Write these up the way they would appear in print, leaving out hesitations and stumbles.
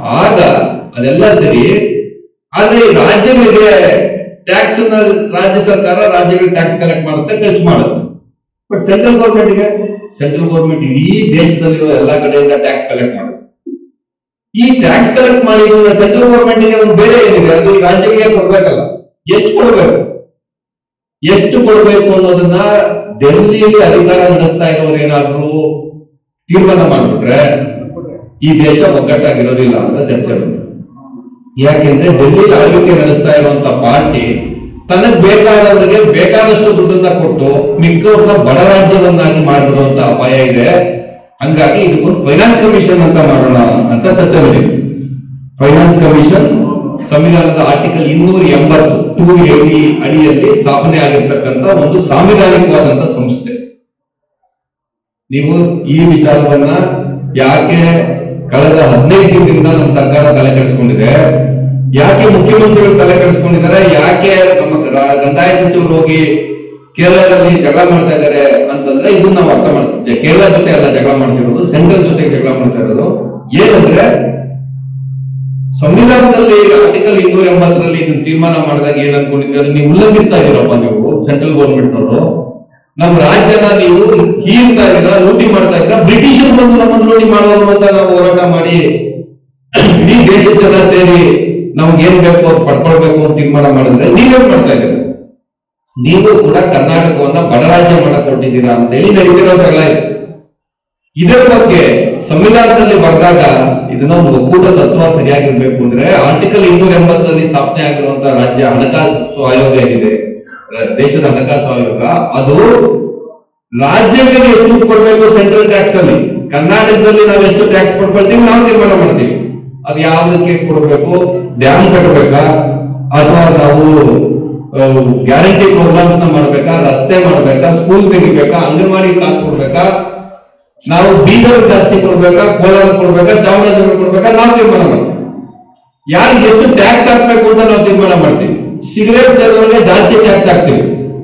ಆಗ ಅದೆಲ್ಲ ಸರಿ, ಆದ್ರೆ ಈ ರಾಜ್ಯಗಳಿಗೆ ಟ್ಯಾಕ್ಸ್ ರಾಜ್ಯ ಸರ್ಕಾರ ರಾಜ್ಯಗಳಿಗೆ ಟ್ಯಾಕ್ಸ್ ಕಲೆಕ್ಟ್ ಮಾಡುತ್ತೆ, ಖರ್ಚು ಮಾಡುತ್ತೆ. ಬಟ್ ಸೆಂಟ್ರಲ್ ಗೌರ್ಮೆಂಟ್ ಇಡೀ ದೇಶದಲ್ಲಿರುವ ಎಲ್ಲಾ ಕಡೆಯಿಂದ ಟ್ಯಾಕ್ಸ್ ಕಲೆಕ್ಟ್ ಮಾಡುತ್ತೆ. ಈ ಟ್ಯಾಕ್ಸ್ ಕಲೆಕ್ಟ್ ಮಾಡಿದ್ರೆ ಸೆಂಟ್ರಲ್ ಗೌರ್ಮೆಂಟ್ಗೆ ಒಂದು ಬೇರೆ ಏನಿದೆ, ಅದು ಈ ರಾಜ್ಯಗಳಿಗೆ ಕೊಡ್ಬೇಕಲ್ಲ. ಎಷ್ಟು ಕೊಡಬೇಕು ಅನ್ನೋದನ್ನ ಡೆಲ್ಲಿಯಲ್ಲಿ ಅಧಿಕಾರ ನಡೆಸ್ತಾ ಇರೋರು ಏನಾದ್ರು ತೀರ್ಮಾನ ಮಾಡಿಬಿಟ್ರೆ ಈ ದೇಶ ಒಗ್ಗಟ್ಟಾಗಿರೋದಿಲ್ಲ ಅಂತ ಚರ್ಚೆ ಬಂತು. ಯಾಕೆಂದ್ರೆ ಡೆಲ್ಲಿ ಆಳ್ವಿಕೆ ನಡೆಸ್ತಾ ಇರುವಂತ ಪಾರ್ಟಿ ತನಗ್ ಬೇಕಾದವರಿಗೆ ಬೇಕಾದಷ್ಟು ದುಡ್ಡನ್ನ ಕೊಟ್ಟು ಮಿಕ್ಕವ್ರನ್ನ ಬಡ ರಾಜ್ಯವನ್ನಾಗಿ ಮಾಡಿರುವಂತ ಅಪಾಯ ಇದೆ. ಹಂಗಾಗಿ ಇದಕ್ಕೊಂದು ಫೈನಾನ್ಸ್ ಕಮಿಷನ್ ಅಂತ ಮಾಡೋಣ ಅಂತ ಚರ್ಚೆ ನಡೆಯಿತು. ಫೈನಾನ್ಸ್ ಕಮಿಷನ್ ಸಂವಿಧಾನದ ಆರ್ಟಿಕಲ್ 280 ಅಡಿಯಲ್ಲಿ ಸ್ಥಾಪನೆ ಆಗಿರ್ತಕ್ಕಂಥ ಒಂದು ಸಾಂವಿಧಾನಿಕವಾದಂತ ಸಂಸ್ಥೆ. ನೀವು ಈ ವಿಚಾರವನ್ನ ಯಾಕೆ ಕಳೆದ 15 ದಿನದಿಂದ ನಮ್ಮ ಸರ್ಕಾರ ತಲೆ ಕೆಡಿಸ್ಕೊಂಡಿದೆ, ಯಾಕೆ ಮುಖ್ಯಮಂತ್ರಿಗಳು ತಲೆ ಕೆಡಿಸ್ಕೊಂಡಿದ್ದಾರೆ, ಯಾಕೆ ನಮ್ಮ ಕಂದಾಯ ಸಚಿವರು ಹೋಗಿ ಕೇರಳದಲ್ಲಿ ಜಗಳ ಮಾಡ್ತಾ ಇದ್ದಾರೆ ಅಂತಂದ್ರೆ ಇದನ್ನ ನಾವು ಅರ್ಥ ಮಾಡ್ತೀವಿ. ಕೇರಳ ಜೊತೆ ಎಲ್ಲ ಜಗಳ ಮಾಡ್ತಿರೋದು, ಸೆಂಟ್ರಲ್ ಜೊತೆ ಜಗಳ ಮಾಡ್ತಾ ಇರೋದು ಏನಂದ್ರೆ, ಸಂವಿಧಾನದಲ್ಲಿ ಆರ್ಟಿಕಲ್ 280 ಇದನ್ನ ತೀರ್ಮಾನ ಮಾಡಿದಾಗ ಏನ್ ಅನ್ಕೊಂಡಿದ್ವಿ, ಅದನ್ನ ನೀವು ಉಲ್ಲಂಘಿಸ್ತಾ ಇದೀರಪ್ಪ ನೀವು ಸೆಂಟ್ರಲ್ ಗೌರ್ಮೆಂಟ್ ಅವರು. ನಮ್ಮ ರಾಜ್ಯನ ನೀವು ಹೀರ್ತಾ ಇದ್ದೀರಾ, ಲೂಟಿ ಮಾಡ್ತಾ ಇದ್ದೀರಾ, ಬ್ರಿಟಿಷರು ಬಂದು ನಮ್ಮನ್ನು ಲೂಟಿ ಮಾಡೋದು ಅಂತ ನಾವು ಹೋರಾಟ ಮಾಡಿ ಇಡೀ ದೇಶದ ಜನ ಸೇರಿ ನಮ್ಗೆ ಏನ್ ಬೇಕು ಅದು ಪಡ್ಕೊಳ್ಬೇಕು ಅಂತ ತೀರ್ಮಾನ ಮಾಡಿದ್ರೆ ನೀವೇನ್ ಮಾಡ್ತಾ ಇದ್ದೀರಾ? ನೀವು ಕೂಡ ಕರ್ನಾಟಕವನ್ನ ಬಡ ರಾಜ್ಯ ಮಾಡಕ್ ಕೊಟ್ಟಿದ್ದೀರಾ ಅಂತ ಹೇಳಿ ನಡೀತಿರೋದ್ರಲ್ಲ. ಇದರ ಬಗ್ಗೆ ಸಂವಿಧಾನದಲ್ಲಿ ಬರೆದಾಗ ಇದನ್ನ ಒಂದು ಒಕ್ಕೂಟ ತತ್ವ ಸರಿಯಾಗಿರ್ಬೇಕು ಅಂದ್ರೆ ಆರ್ಟಿಕಲ್ 280 ಸ್ಥಾಪನೆ ಆಗಿರುವಂತಹ ರಾಜ್ಯ ಹಣಕಾಸು ಆಯೋಗ ಏನಿದೆ, ದೇಶದ ಹಣಕಾಸು ಆಯೋಗ, ಅದು ರಾಜ್ಯಗಳಿಗೆ ಎಷ್ಟು ಕೊಡ್ಬೇಕು ಸೆಂಟ್ರಲ್ ಟ್ಯಾಕ್ಸ್ ಅಲ್ಲಿ, ಕರ್ನಾಟಕದಲ್ಲಿ ನಾವು ಎಷ್ಟು ಟ್ಯಾಕ್ಸ್ ಕೊಡ್ಕೊಳ್ತೀವಿ ನಾವು ತೀರ್ಮಾನ ಮಾಡ್ತೀವಿ. ಅದು ಯಾವ್ದಕ್ಕೆ ಕೊಡ್ಬೇಕು, ಡ್ಯಾಮ್ ಕಟ್ಟಬೇಕಾ ಅಥವಾ ನಾವು ಗ್ಯಾರಂಟಿ ಪ್ರೋಗ್ರಾಮ್ಸ್ ನ ಮಾಡ್ಬೇಕಾ, ರಸ್ತೆ ಮಾಡ್ಬೇಕಾ, ಸ್ಕೂಲ್ ತೆಗಿಬೇಕಾ, ಅಂಗನವಾಡಿ ಕಾಸು ಕೊಡ್ಬೇಕಾ, ನಾವು ಬೀದರ್ ಜಾಸ್ತಿ ಕೊಡ್ಬೇಕಾ, ಕೋಲಾರ ಕೊಡ್ಬೇಕಾ, ಚಾಮರಾಜನಗರ ಕೊಡ್ಬೇಕಾ, ನಾವು ತೀರ್ಮಾನ ಮಾಡ್ತೀವಿ. ಯಾರಿಗೆ ಎಷ್ಟು ಟ್ಯಾಕ್ಸ್ ಹಾಕ್ಬೇಕು ಅಂತ ನಾವು ತೀರ್ಮಾನ ಮಾಡ್ತೀವಿ. ಸಿಗರೇಟ್ ಸೇರಿದ್ರೆ ಜಾಸ್ತಿ ಟ್ಯಾಕ್ಸ್ ಹಾಕ್ತೀವಿ,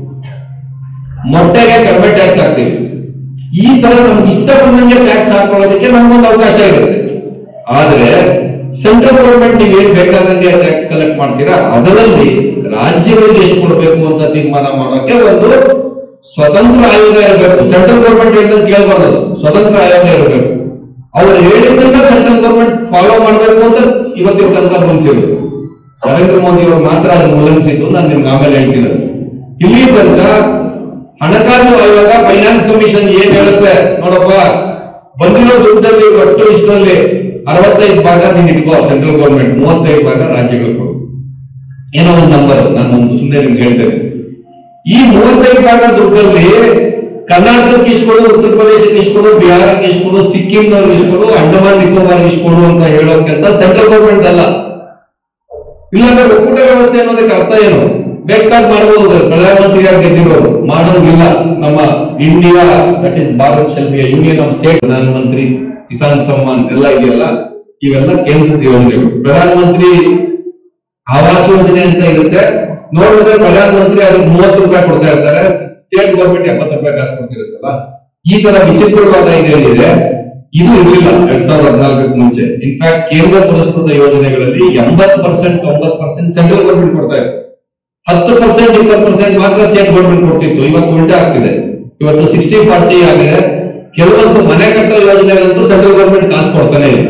ಮೊಟ್ಟೆಗೆ ಕಡಿಮೆ ಟ್ಯಾಕ್ಸ್ ಹಾಕ್ತೀವಿ. ಈ ತರ ನಮ್ಗೆ ಇಷ್ಟ ಬಂದಂಗೆ ಟ್ಯಾಕ್ಸ್ ಹಾಕೊಳ್ಳೋದಕ್ಕೆ ನಮ್ಗೊಂದು ಅವಕಾಶ ಇರುತ್ತೆ. ಆದ್ರೆ ಸೆಂಟ್ರಲ್ ಗೌರ್ಮೆಂಟ್ ನೀವು ಏನ್ ಬೇಕಾದಂಗೆ ಟ್ಯಾಕ್ಸ್ ಕಲೆಕ್ಟ್ ಮಾಡ್ತೀರಾ, ಅದರಲ್ಲಿ ರಾಜ್ಯಗಳಿಗೆ ಎಷ್ಟು ಕೊಡಬೇಕು ಅಂತ ತೀರ್ಮಾನ ಮಾಡೋಕೆ ಒಂದು ಸ್ವತಂತ್ರ ಆಯೋಗ ಇರಬೇಕು. ಸೆಂಟ್ರಲ್ ಗೌರ್ಮೆಂಟ್ ಹೇಳಿದ್ರೆ ಕೇಳಬಾರ್ದು, ಸ್ವತಂತ್ರ ಆಯೋಗ ಇರಬೇಕು. ಅವ್ರು ಹೇಳಿದ್ದನ್ನ ಸೆಂಟ್ರಲ್ ಗೌರ್ಮೆಂಟ್ ಫಾಲೋ ಮಾಡ್ಬೇಕು ಅಂತ ಇವತ್ತಿನ ತನಕ ರೂಲ್ಸ್ ಇರೋದು. ನರೇಂದ್ರ ಮೋದಿ ಅವರು ಮಾತ್ರ ಅದನ್ನು ಉಲ್ಲಂಘಿಸಿದ್ದು, ನಾನು ನಿಮ್ಗೆ ಆಮೇಲೆ ಹೇಳ್ತೀನಿ. ಇಲ್ಲಿ ತನಕ ಹಣಕಾಸು ಆಯೋಗ, ಫೈನಾನ್ಸ್ ಕಮಿಷನ್ ಏನ್ ಹೇಳುತ್ತೆ ನೋಡಪ್ಪ, ಬಂದಿರೋ ದುಡ್ಡಲ್ಲಿ ಒಟ್ಟು ಇಷ್ಟರಲ್ಲಿ 65% ನೀನು ಇಟ್ಕೋ ಸೆಂಟ್ರಲ್ ಗೌರ್ಮೆಂಟ್, 35% ರಾಜ್ಯಗಳು ಕೊಡು, ಏನೋ ಒಂದು ನಂಬರ್ ನಾನು ಒಂದು ಸುಮ್ಮನೆ ನಿಮ್ಗೆ ಹೇಳ್ತೇನೆ. ಈ 35% ದುಡ್ಡಲ್ಲಿ ಕರ್ನಾಟಕಕ್ಕೆ ಇಸ್ಕೊಡು, ಉತ್ತರ ಪ್ರದೇಶಕ್ಕೆ ಇಸ್ಕೊಡು, ಬಿಹಾರಕ್ಕೆ ಇಸ್ಕೊಡು, ಸಿಕ್ಕಿಂನವ್ರಿಗೆ ಇಸ್ಕೊಡು, ಅಂಡಮಾನ್ ನಿಕೋಬಾರ್ ಇಸ್ಕೊಡು ಅಂತ ಹೇಳೋ ಕೆಲಸ ಸೆಂಟ್ರಲ್ ಗೌರ್ಮೆಂಟ್ ಅಲ್ಲ. ಇಲ್ಲಾಂದ್ರೆ ಒಕ್ಕೂಟ ವ್ಯವಸ್ಥೆ ಅನ್ನೋದಕ್ಕೆ ಅರ್ಥ ಏನು? ಬೇಕಾದ್ ಮಾಡಬಹುದು, ಪ್ರಧಾನಮಂತ್ರಿಯಾಗಿ ಗೆದ್ದಿರೋರು ಮಾಡೋದಿಲ್ಲ. ನಮ್ಮ India that is Bharat shall be union of state, ಪ್ರಧಾನಮಂತ್ರಿ ಕಿಸಾನ್ ಸಮ್ಮಾನ್ ಎಲ್ಲ ಇದೆಯಲ್ಲ, ಇವೆಲ್ಲ ಕೇಂದ್ರದ ಯೋಜನೆಗಳು. ಪ್ರಧಾನಮಂತ್ರಿ ಆವಾಸ್ ಯೋಜನೆ ಅಂತ ಇರುತ್ತೆ, ನೋಡಿದ್ರೆ ಪ್ರಧಾನಮಂತ್ರಿ ಅದಕ್ಕೆ 30 ರೂಪಾಯಿ ಕೊಡ್ತಾ ಇರ್ತಾರೆ, ಸ್ಟೇಟ್ ಗೌರ್ಮೆಂಟ್ 70 ರೂಪಾಯಿ ಕಾಸು ಕೊಡ್ತಿರುತ್ತಲ್ಲ. ಈ ತರ ವಿಚಿತ್ರವಾದ ಇದೇನಿದೆ, ಇದು ಇರಲಿಲ್ಲ 2014 ಮುಂಚೆ. ಇನ್ಫ್ಯಾಕ್ಟ್ ಕೇಂದ್ರ ಪುರಸ್ಕೃತ ಯೋಜನೆಗಳಲ್ಲಿ 80% 90% ಸೆಂಟ್ರಲ್ ಗೌರ್ಮೆಂಟ್ ಕೊಡ್ತಾ ಇತ್ತು, 10% 20% ಮಾತ್ರ ಸ್ಟೇಟ್ ಗೌರ್ಮೆಂಟ್ ಕೊಡ್ತಿತ್ತು. ಇವತ್ತು ಉಲ್ಟಾ ಆಗ್ತಿದೆ, ಇವತ್ತು 60-40 ಆಗಿದೆ. ಕೆಲವೊಂದು ಮನೆ ಕಟ್ಟೋ ಯೋಜನೆಗಳಂತೂ ಸೆಂಟ್ರಲ್ ಗೌರ್ಮೆಂಟ್ ಕಾಸು ಕೊಡ್ತಾನೆ ಇಲ್ಲ.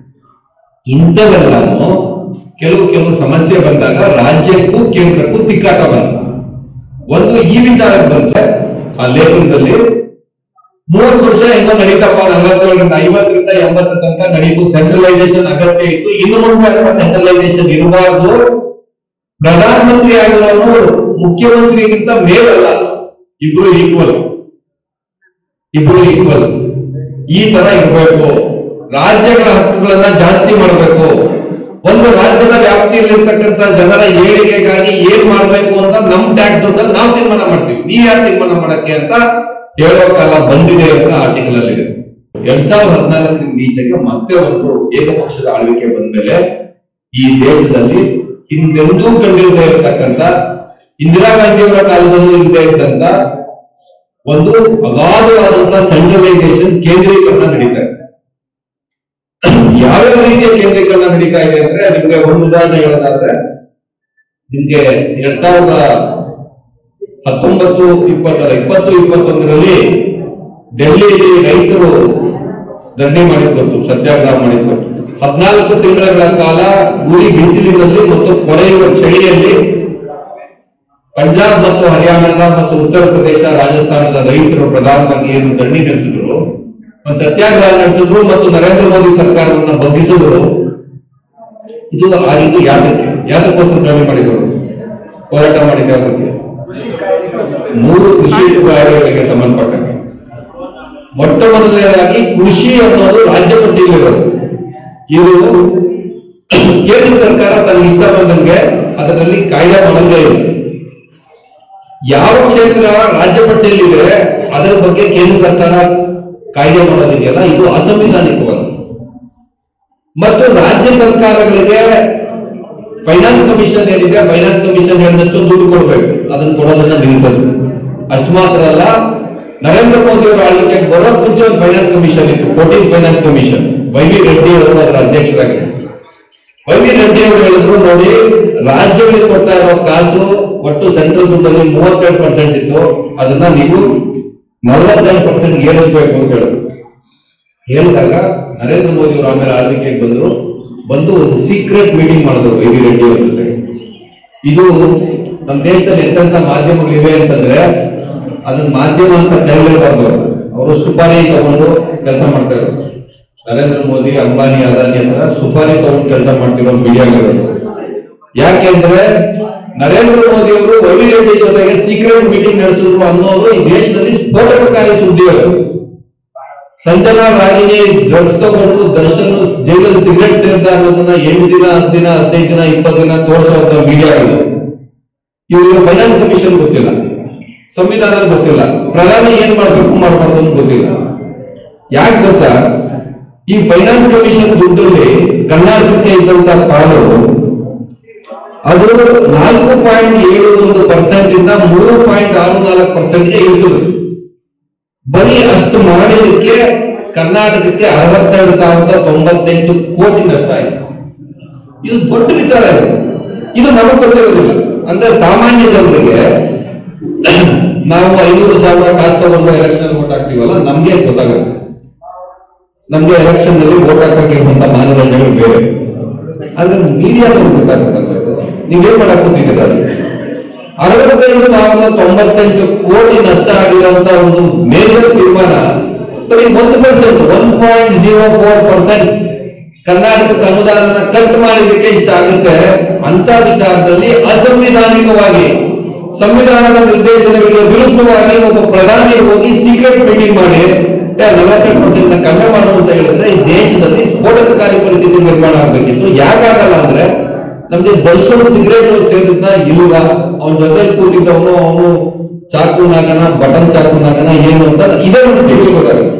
ಇಂಥವೆಲ್ಲಾನು ಕೆಲವು ಸಮಸ್ಯೆ ಬಂದಾಗ ರಾಜ್ಯಕ್ಕೂ ಕೇಂದ್ರಕ್ಕೂ ತಿಕ್ಕಾಟ ಬಂತ. ಒಂದು ಈ ವಿಚಾರಕ್ಕೆ ಬಂದ್ರೆ ಆ ಲೇಖನದಲ್ಲಿ 30 ವರ್ಷ ಹೆಂಗೋ ನಡೀತಪ್ಪ, 47ರಿಂದ 50ರಿಂದ 80 ತನಕ ನಡೀತು, ಸೆಂಟ್ರಲೈಸೇಷನ್ ಅಗತ್ಯ ಇತ್ತು, ಇನ್ನು ಮುಂದೆ ಸೆಂಟ್ರಲೈಸೇಷನ್ ಇರಬಾರ್ದು, ಪ್ರಧಾನಮಂತ್ರಿ ಆಗಿರೋನು ಮುಖ್ಯಮಂತ್ರಿಗಿಂತ ಮೇಲಲ್ಲ, ಇಬ್ರು ಈಕ್ವಲ್, ಈ ತರ ಇರಬೇಕು, ರಾಜ್ಯಗಳ ಹಕ್ಕುಗಳನ್ನ ಜಾಸ್ತಿ ಮಾಡಬೇಕು, ಒಂದು ರಾಜ್ಯದ ವ್ಯಾಪ್ತಿಯಲ್ಲಿರ್ತಕ್ಕಂಥ ಜನರ ಏಳಿಗೆಗಾಗಿ ಏನ್ ಮಾಡ್ಬೇಕು ಅಂತ ನಮ್ ಟ್ಯಾಕ್ಸ್ ದುಡ್ಡಲ್ಲಿ ನಾವು ತೀರ್ಮಾನ ಮಾಡ್ತೀವಿ, ನೀ ಯಾರು ತೀರ್ಮಾನ ಮಾಡಕ್ಕೆ ಅಂತ ಹೇಳೋ ಕಾಲ ಬಂದಿದೆ ಅಂತ ಆರ್ಟಿಕಲ್ ಅಲ್ಲಿ ಇದೆ. 2014 ಈಚೆಗೆ ಮತ್ತೆ ಒಂದು ಏಕಪಕ್ಷದ ಆಳ್ವಿಕೆ ಬಂದ್ಮೇಲೆ ಈ ದೇಶದಲ್ಲಿ ಹಿಂದೆಂದೂ ಕಂಡಿಲ್ಲದೆ ಇರತಕ್ಕಂತ, ಇಂದಿರಾ ಗಾಂಧಿ ಅವರ ಕಾಲದಲ್ಲೂ ಇಲ್ಲದೆ ಇದ್ದಂತ ಒಂದು ಅಗಾಧವಾದಂತಹ ಸೆಂಟ್ರಲೈಸೇಷನ್, ಕೇಂದ್ರೀಕರಣ ನಡೀತಾ ಇದೆ. ಯಾವ್ಯಾವ ರೀತಿಯ ಕೇಂದ್ರೀಕರಣ ನಡೀತಾ ಇದೆ ಅಂದ್ರೆ ನಿಮ್ಗೆ ಒಂದು ಉದಾಹರಣೆ ಹೇಳೋದಾದ್ರೆ ನಿಮ್ಗೆ 2019-20 ಡೆಲ್ಲಿಯಲ್ಲಿ ರೈತರು ಧರಣಿ ಮಾಡಿದ್ದು ಸತ್ಯಾಗ್ರಹ ಮಾಡಿದ್ದು 14 ತಿಂಗಳ ಕಾಲ ಉರಿ ಬಿಸಿಲಿನಲ್ಲಿ ಮತ್ತು ಕೊರೆಯುವ ಚಳಿಯಲ್ಲಿ ಪಂಜಾಬ್ ಮತ್ತು ಹರಿಯಾಣದ ಮತ್ತು ಉತ್ತರ ಪ್ರದೇಶ ರಾಜಸ್ಥಾನದ ರೈತರು ಪ್ರಧಾನವಾಗಿ ಏನು ಧರಣಿ ನಡೆಸಿದ್ರು, ಒಂದು ಸತ್ಯಾಗ್ರಹ ನಡೆಸಿದ್ರು ಮತ್ತು ನರೇಂದ್ರ ಮೋದಿ ಸರ್ಕಾರವನ್ನು ಬಂಧಿಸಿದ್ರು. ಇದು ಯಾತಕ್ಕೋಸ್ಕರ ಧರಣಿ ಮಾಡಿದ್ರು, ಹೋರಾಟ ಮಾಡಿದ ಬಗ್ಗೆ 3 ಕೃಷಿ ಕಾಯ್ದೆಗಳಿಗೆ ಸಂಬಂಧಪಟ್ಟಂತೆ. ಮೊಟ್ಟ ಮೊದಲನೇದಾಗಿ ಕೃಷಿ ಅನ್ನೋದು ರಾಜ್ಯ ಪಟ್ಟಿಯಲ್ಲಿರೋದು. ಇದು ಕೇಂದ್ರ ಸರ್ಕಾರ ತನ್ನ ಇಷ್ಟ ಬಂದಂಗೆ ಅದರಲ್ಲಿ ಕಾಯ್ದೆ ಮಾಡಂಗೆ ಇಲ್ಲ. ಯಾವ ಕ್ಷೇತ್ರ ರಾಜ್ಯ ಪಟ್ಟಿಯಲ್ಲಿದೆ ಅದರ ಬಗ್ಗೆ ಕೇಂದ್ರ ಸರ್ಕಾರ ಕಾಯ್ದೆ ಮಾಡೋದಿದೆಯಲ್ಲ, ಇದು ಅಸಂವಿಧಾನಿಕವಾದ. ಮತ್ತು ರಾಜ್ಯ ಸರ್ಕಾರಗಳಿಗೆ ಫೈನಾನ್ಸ್ ಕಮಿಷನ್ ಏನಿದೆ, ಫೈನಾನ್ಸ್ ಕಮಿಷನ್ ಹೇಳಿದಷ್ಟು ದುಡ್ಡು ಕೊಡ್ಬೇಕು, ಅದನ್ನು ಕೊಡೋದನ್ನ ನಿಲ್ಲಿಸಬೇಕು. ಅಷ್ಟು ಮಾತ್ರ ಅಲ್ಲ, ನರೇಂದ್ರ ಮೋದಿ ಅವರ ಆಳ್ವಿಕೆಗೆ ಬರೋಕ್ ಮುಂಚೆ ಒಂದು ಫೈನಾನ್ಸ್ ಕಮಿಷನ್ ಇತ್ತು, 14 ಫೈನಾನ್ಸ್ ಕಮಿಷನ್. ವೈ.ವಿ. ರೆಡ್ಡಿ ಅವರು ಅದರ ಅಧ್ಯಕ್ಷರಾಗಿದ್ದರು. ವೈ.ವಿ. ರೆಡ್ಡಿ ಅವರು ಹೇಳಿದ್ರು, ನೋಡಿ ರಾಜ್ಯಗಳಿಗೆ ಕೊಡ್ತಾ ಇರೋ ಕಾಸು ಒಟ್ಟು ಸೆಂಟ್ರಲ್ ದುಡ್ಡಲ್ಲಿ 32% ಇತ್ತು, ಅದನ್ನ ನೀವು 45% ಏರಿಸಬೇಕು ಅಂತ ಹೇಳಿದ್ರು. ಹೇಳಿದಾಗ ನರೇಂದ್ರ ಮೋದಿ ಅವರು ಆಮೇಲೆ ಆಳ್ವಿಕೆಗೆ ಬಂದು ಒಂದು ಸೀಕ್ರೆಟ್ ಮೀಟಿಂಗ್ ಮಾಡಿದ್ರು ವೈ.ವಿ. ರೆಡ್ಡಿ ಅವರ ಜೊತೆ. ಇದು ನಮ್ಮ ದೇಶದಲ್ಲಿ ಎಂತೆಂತ ಮಾಧ್ಯಮಗಳಿವೆ ಅಂತಂದ್ರೆ ಅದನ್ನ ಮಾಧ್ಯಮ ಅಂತ ಕೈಲಿರಬಾರ್ದು. ಅವರು ಸುಪಾರಿ ತಗೊಂಡು ಕೆಲಸ ಮಾಡ್ತಾ ಇರೋದು. ನರೇಂದ್ರ ಮೋದಿ, ಅಂಬಾನಿ, ಅದಾನಿ ಅಂತ ಸುಪಾರಿ ತಗೊಂಡು ಕೆಲಸ ಮಾಡ್ತಿರೋ ಮೀಡಿಯಾಗಳು. ಯಾಕೆಂದ್ರೆ ನರೇಂದ್ರ ಮೋದಿ ಅವರು ವೈ.ವಿ. ರೆಡ್ಡಿ ಜೊತೆಗೆ ಸೀಕ್ರೆಟ್ ಮೀಟಿಂಗ್ ನಡೆಸಿದ್ರು ಅನ್ನೋದು ಈ ದೇಶದಲ್ಲಿ ಸ್ಫೋಟಕಕಾರಿ ಸುದ್ದಿಗಳು. ಸಂಜನಾ ರಾಗಿಣಿ ಡ್ರಗ್ಸ್ ತಗೊಂಡು ದರ್ಶನ್ ಜೈಲಲ್ಲಿ ಸಿಗರೇಟ್ ಸೇರಿದ ಅನ್ನೋದನ್ನ 8 ದಿನ, 10 ದಿನ, 15 ದಿನ, 20 ದಿನ ತೋರಿಸುವಂತ ಮೀಡಿಯಾಗಳು. ಇವ್ರಿಗೆ ಫೈನಾನ್ಸ್ ಕಮಿಷನ್ ಗೊತ್ತಿಲ್ಲ, ಸಂವಿಧಾನ ಗೊತ್ತಿಲ್ಲ, ಪ್ರಧಾನಿ ಏನ್ ಮಾಡ್ಬೇಕು ಮಾಡಬಾರ್ದು ಅಂತ ಗೊತ್ತಿಲ್ಲ. ಯಾಕೆ ಗೊತ್ತಾ, ಈ ಫೈನಾನ್ಸ್ ಕಮಿಷನ್ ದುಡ್ಡಲ್ಲಿ ಕರ್ನಾಟಕಕ್ಕೆ ಇದ್ದಂತ ಪಾಲು ಅದು 4.71% ಇಂದ 3.64% ಇಳಿಸಿದ್ರು. ಬರೀ ಅಷ್ಟು ಮಾಡಿದಕ್ಕೆ ಕರ್ನಾಟಕಕ್ಕೆ 62,098 ಕೋಟಿ ನಷ್ಟ ಆಯಿತು. ಇದು ದೊಡ್ಡ ವಿಚಾರ. ಇದು ನಮಗೆ ಗೊತ್ತಿರೋದಿಲ್ಲ. ಅಂದ್ರೆ ಸಾಮಾನ್ಯ ಜನರಿಗೆ ನಾವು 500,000 ಕಾಸು ತಗೊಂಡು ಎಲೆಕ್ಷನ್ ವೋಟ್ ಹಾಕ್ತೀವಲ್ಲ, ನಮ್ಗೆ ಗೊತ್ತಾಗುತ್ತೆ. ನಮ್ಗೆ ಎಲೆಕ್ಷನ್ ನಲ್ಲಿ ವೋಟ್ ಹಾಕಿರುವಂತ ಮಾನದಂಡಗಳು ಬೇರೆ. ಆದ್ರೆ ಮೀಡಿಯಾದಲ್ಲಿ ಗೊತ್ತಾಗುತ್ತಲ್ಲ. ನೀವೇನ್ ಮಾಡಕ್ ಕೂತಿದ್ದೀರ? 65,098 ಕೋಟಿ ನಷ್ಟ ಆಗಿರುವಂತಹ ಒಂದು ಮೇಜರ್ ತೀರ್ಮಾನ ಬರೀ 1.04% ಕರ್ನಾಟಕಕ್ಕೆ ಅನುದಾನ ಕಟ್ ಮಾಡಿದಕ್ಕೆ ಇಷ್ಟ ಆಗುತ್ತೆ. ಅಂತ ವಿಚಾರದಲ್ಲಿ ಅಸಂವಿಧಾನಿಕವಾಗಿ ಸಂವಿಧಾನದ ನಿರ್ದೇಶನಗಳಿಗೆ ವಿರುದ್ಧವಾಗಿ ಒಬ್ಬ ಪ್ರಧಾನಿ ಹೋಗಿ ಸೀಕ್ರೆಟ್ ಮೀಟಿಂಗ್ ಮಾಡಿ 48% ಕಡಿಮೆ ಮಾಡುವಂತ ಹೇಳಿದ್ರೆ ಈ ದೇಶದಲ್ಲಿ ಸ್ಫೋಟಕಕಾರಿ ಪರಿಸ್ಥಿತಿ ನಿರ್ಮಾಣ ಆಗಬೇಕಿತ್ತು. ಯಾಕಾಗಲ್ಲ ಅಂದ್ರೆ ನಮ್ಗೆ ದರ್ಶನ್ ಸಿಗರೇಟ್ ಸೇರಿದ್ನ ಇಲ್ವಾ, ಅವನ ಜೊತೆ ಕೂತಿದ್ದವನು ಅವನು ಚಾಕುನಾಗನ, ಬಟನ್ ಚಾಕುನಾಗನ ಏನು ಅಂತ ಇದೇ ಒಂದು ಟಿವಿ ಗೊತ್ತಾಗುತ್ತೆ.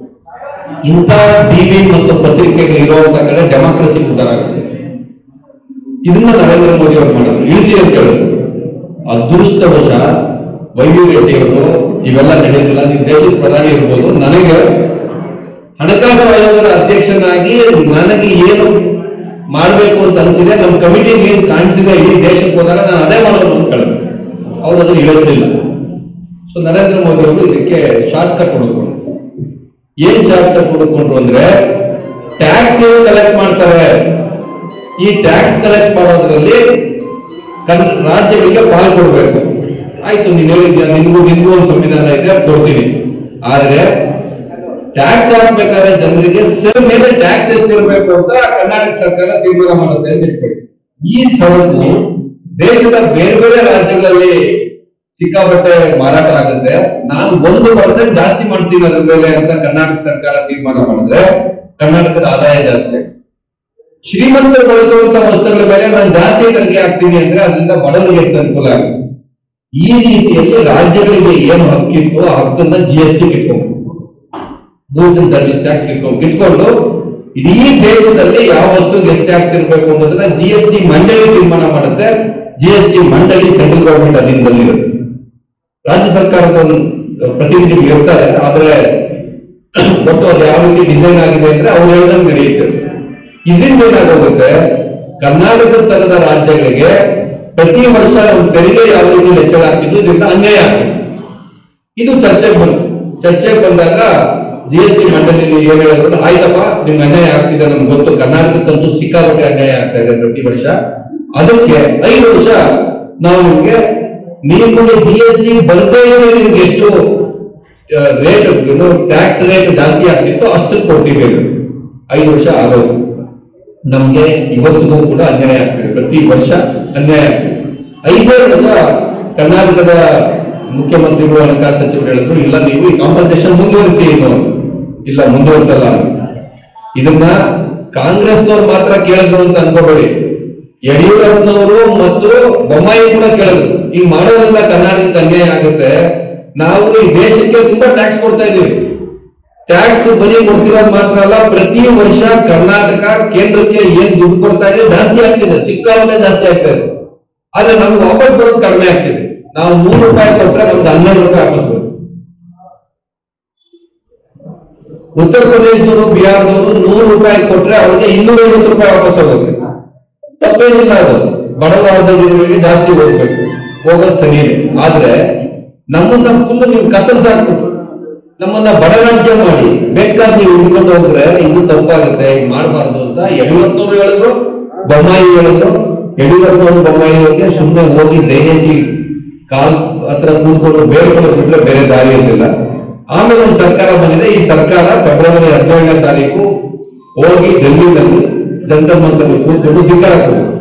ಇಂಥ ಟಿವಿ ಮತ್ತು ಪತ್ರಿಕೆಗಳು ಇರುವಂತ ಕಡೆ ಡೆಮಾಕ್ರಸಿ ಉದ್ದಾರ ಆಗುತ್ತೆ. ಇದನ್ನ ನರೇಂದ್ರ ಮೋದಿ ಅವರು ಮಾಡಿದ್ರು, ಇಳಿಸಿ ಅಂತ ಹೇಳಿದ್ರು. ಅದೃಷ್ಟವಶ ವೈ.ವಿ. ರೆಡ್ಡಿ ಅವರು ಇವೆಲ್ಲ ನಡೆಯೋದಿಲ್ಲ, ನೀವು ದೇಶದ ಪ್ರಧಾನಿ ಇರ್ಬೋದು, ನನಗೆ ಹಣಕಾಸು ಆಯೋಗದ ಅಧ್ಯಕ್ಷನಾಗಿ ನನಗೆ ಏನು ಮಾಡಬೇಕು ಅಂತ ಅನ್ಸಿದೆ, ನಮ್ಮ ಕಮಿಟಿ ಏನ್ ಕಾಣಿಸಿದೆ ಇಡೀ ದೇಶಕ್ಕೆ ಹೋದಾಗ ನಾನು ಅದೇ ಮಾಡೋದು ಅಂತ ಹೇಳಿದ್ರು. ಅವ್ರು ಅದನ್ನು ಇಳಿಸಲಿಲ್ಲ. ಸೊ ನರೇಂದ್ರ ಮೋದಿ ಅವರು ಇದಕ್ಕೆ ಶಾರ್ಟ್ ಕಟ್ ಹುಡುಕೊಂಡ್ರು. ಏನ್ ಶಾರ್ಟ್ ಕಟ್ ಹುಡುಕೊಂಡ್ರು ಅಂದ್ರೆ, ಟ್ಯಾಕ್ಸ್ ಕಲೆಕ್ಟ್ ಮಾಡ್ತಾರೆ. ಈ ಟ್ಯಾಕ್ಸ್ ಕಲೆಕ್ಟ್ ಮಾಡೋದ್ರಲ್ಲಿ ರಾಜ್ಯಗಳಿಗೆ ಪಾಲು ಕೊಡ್ಬೇಕು. ಆಯ್ತು, ನೀನ್ ಹೇಳಿದ್ಯಾ, ನಿನ್ಗೂ ಒಂದು ಸಂವಿಧಾನ ಇದೆ, ಕೊಡ್ತೀನಿ. ಆದ್ರೆ ಟ್ಯಾಕ್ಸ್ ಹಾಕ್ಬೇಕಾದ್ರೆ ಜನರಿಗೆ ಸರ್ ಮೇಲೆ ಟ್ಯಾಕ್ಸ್ ಎಷ್ಟಿರ್ಬೇಕು ಅಂತ ಕರ್ನಾಟಕ ಸರ್ಕಾರ ತೀರ್ಮಾನ ಮಾಡುತ್ತೆ ಅಂತ ಇಟ್ಕೊಳ್ಳಿ. ಈ ಸರಕು ದೇಶದ ಬೇರೆ ಬೇರೆ ರಾಜ್ಯಗಳಲ್ಲಿ ಸಿಕ್ಕಾಪಟ್ಟೆ ಮಾರಾಟ ಆಗುತ್ತೆ. ನಾನು 1% ಜಾಸ್ತಿ ಮಾಡ್ತೀನಿ ಅದ್ರ ಮೇಲೆ ಅಂತ ಕರ್ನಾಟಕ ಸರ್ಕಾರ ತೀರ್ಮಾನ ಮಾಡಿದ್ರೆ ಕರ್ನಾಟಕದ ಆದಾಯ ಜಾಸ್ತಿ. ಶ್ರೀಮಂತರು ಬಳಸುವಂತ ವಸ್ತುಗಳ ಮೇಲೆ ನಾನು ಜಾಸ್ತಿ ತೆರಿಗೆ ಹಾಕ್ತೀನಿ ಅಂದ್ರೆ ಅದರಿಂದ ಬಡವರಿಗೆ ಹೆಚ್ಚು ಅನುಕೂಲ ಆಗುತ್ತೆ. ಈ ರೀತಿಯಲ್ಲಿ ರಾಜ್ಯಗಳಿಗೆ ಏನು ಹಕ್ಕಿತ್ತು ಆ ಹಕ್ಕನ್ನ GST ಕಿತ್ಕೊಂಡು, ಗೂಡ್ಸ್ ಅಂಡ್ ಸರ್ವಿಸ್ ಟ್ಯಾಕ್ಸ್ ಕಿತ್ಕೊಂಡು ಇಡೀ ದೇಶದಲ್ಲಿ ಯಾವ ವಸ್ತುಗೆ ಎಷ್ಟು ಟ್ಯಾಕ್ಸ್ ಇರಬೇಕು ಅನ್ನೋದನ್ನ GST ಮಂಡಳಿ ತೀರ್ಮಾನ ಮಾಡುತ್ತೆ. GST ಮಂಡಳಿ ಸೆಂಟ್ರಲ್ ಗವರ್ಮೆಂಟ್ ಅಧೀನದಲ್ಲಿರುತ್ತೆ. ರಾಜ್ಯ ಸರ್ಕಾರದ ಪ್ರತಿನಿಧಿಗಳು ಇರ್ತಾರೆ, ಆದ್ರೆ ಒಟ್ಟು ಅದು ಯಾವ ರೀತಿ ಡಿಸೈನ್ ಆಗಿದೆ ಅಂದ್ರೆ ಅವ್ರು ಹೇಳಿದಂಗೆ ನಡೆಯುತ್ತೆ. ಇದರಿಂದ ಏನಾಗುತ್ತೆ, ಕರ್ನಾಟಕ ತರದ ರಾಜ್ಯಗಳಿಗೆ ಪ್ರತಿ ವರ್ಷ ಒಂದು ತೆರಿಗೆ ಯಾವ ರೀತಿ ಹೆಚ್ಚಳ ಆಗ್ತಿದ್ದು ಇದರಿಂದ ಅನ್ಯಾಯ ಆಗ್ತದೆ. ಇದು ಚರ್ಚೆಗೆ ಬಂದಾಗ GST ಮಂಡಳಿಯಲ್ಲಿ ಏನ್ ಹೇಳಿದ್ರು, ಆಯ್ತಪ್ಪ ನಿಮ್ಗೆ ಅನ್ಯಾಯ ಆಗ್ತಿದೆ ನಮ್ಗೆ ಗೊತ್ತು, ಕರ್ನಾಟಕಕ್ಕಂತೂ ಸಿಕ್ಕಾಪಟ್ಟೆ ಅನ್ಯಾಯ ಆಗ್ತಾ ಇದೆ ಪ್ರತಿ ವರ್ಷ, ಅದಕ್ಕೆ 5 ವರ್ಷ ನಾವು ನಿಮ್ಗೆ GST ಬರ್ದೇ ಇದ್ರೆ ನಿಮ್ಗೆ ಎಷ್ಟು ರೇಟ್ ಟ್ಯಾಕ್ಸ್ ರೇಟ್ ಜಾಸ್ತಿ ಆಗ್ತಿತ್ತು ಅಷ್ಟು ಕೊಡ್ತೀವಿ. 5 ವರ್ಷ ಆಗೋದು. ನಮ್ಗೆ ಇವತ್ತಿಗೂ ಕೂಡ ಅನ್ಯಾಯ ಆಗ್ತಿದೆ, ಪ್ರತಿ ವರ್ಷ ಅನ್ಯಾಯ ಆಗ್ತಿದೆ. 5 ವರ್ಷ ಕರ್ನಾಟಕದ ಮುಖ್ಯಮಂತ್ರಿಗಳು ಹಣಕಾಸು ಸಚಿವರು ಹೇಳಿದ್ರು, ಇಲ್ಲ ನೀವು ಈ ಕಾಂಪನ್ಸೇಷನ್ ಮುಂದುವರಿಸಿ, ಇಲ್ಲ ಮುಂದುವರಿಸಲ್ಲ. ಇದನ್ನ ಕಾಂಗ್ರೆಸ್ನವ್ರು ಮಾತ್ರ ಕೇಳಿದ್ರು ಅಂತ ಅನ್ಕೋಬೇಡಿ, ಯಡಿಯೂರಪ್ಪನವರು ಮತ್ತು ಬೊಮ್ಮಾಯಿ ಕೂಡ ಕೇಳಿದ್ರು. ಈಗ ಮಾಡೋದ್ರಿಂದ ಕರ್ನಾಟಕಕ್ಕೆ ಅನ್ಯಾಯ ಆಗುತ್ತೆ, ನಾವು ಈ ದೇಶಕ್ಕೆ ತುಂಬಾ ಟ್ಯಾಕ್ಸ್ ಕೊಡ್ತಾ ಇದೀವಿ, ಟ್ಯಾಕ್ಸ್ ಬರೀ ಕೊಡ್ತಿರೋದು ಮಾತ್ರ ಅಲ್ಲ, ಪ್ರತಿ ವರ್ಷ ಕರ್ನಾಟಕ ಕೇಂದ್ರಕ್ಕೆ ಏನ್ ದುಡ್ಡು ಕೊಡ್ತಾ ಇದೆ ಜಾಸ್ತಿ ಆಗ್ತಿದೆ, ಸಿಕ್ಕಾಪಟ್ಟೆ ಜಾಸ್ತಿ ಆಗ್ತಾ ಇದೆ. ಆದ್ರೆ ನಮ್ಗೆ ವಾಪಸ್ ಬರೋದು ಕಡಿಮೆ ಆಗ್ತಿದೆ. ನಾವು 100 ರೂಪಾಯಿ ಕೊಟ್ರೆ ನಮ್ದು 12 ರೂಪಾಯಿ ವಾಪಸ್ ಬರುತ್ತೆ. ಉತ್ತರ ಪ್ರದೇಶದವರು ಬಿಹಾರದವರು 100 ರೂಪಾಯಿ ಕೊಟ್ರೆ ಅವ್ರಿಗೆ 250 ರೂಪಾಯಿ ವಾಪಸ್ ಹೋಗುತ್ತೆ. ತಪ್ಪೇನಿಲ್ಲ, ಅದು ಬಡವರಾದವರಿಗೆ ಜಾಸ್ತಿ ಹೋಗೋದು ಸರಿ. ಆದ್ರೆ ನಮ್ಮನ್ನ ಫುಲ್ ನೀವು ಕತ್ತರಿಸಾಕ್ಬಿಟ್ಟು ನಮ್ಮನ್ನ ಬಡ ರಾಜ್ಯ ಮಾಡಿ ಬೇಕಾದ್ರೆ ನೀವು ಹಿಡ್ಕೊಂಡು ಹೋದ್ರೆ ಇದು ತಪ್ಪಾಗುತ್ತೆ, ಇದು ಮಾಡಬಾರ್ದು ಅಂತ ಯಡಿಯೂರಪ್ಪನವರು ಹೇಳಿದ್ರು, ಬೊಮ್ಮಾಯಿ ಹೇಳಿದ್ರು. ಯಡಿಯೂರಪ್ಪನವರು ಬೊಮ್ಮಾಯಿಯವರಿಗೆ ಸುಮ್ಮನೆ ಹೋಗಿ ದಯచేసి ಕಾಲ್ ಹತ್ರ ಕೂತ್ಕೊಂಡು ಬೇಡ್ಕೊಂಡು ಬಿಟ್ರೆ ಬೇರೆ ದಾರಿ ಇರಲಿಲ್ಲ. ಆಮೇಲೆ ಒಂದು ಸರ್ಕಾರ ಬಂದಿದೆ. ಈ ಸರ್ಕಾರ ಫೆಬ್ರವರಿ 17ನೇ ತಾರೀಕು ಹೋಗಿ ಡೆಲ್ಲಿನಲ್ಲಿ ಜಂತರ್ ಮಂತರ್ ಕೂತ್ಕೊಂಡು ಧಿಕ್ಕಾರ ಕೊಟ್ಟಿದೆ.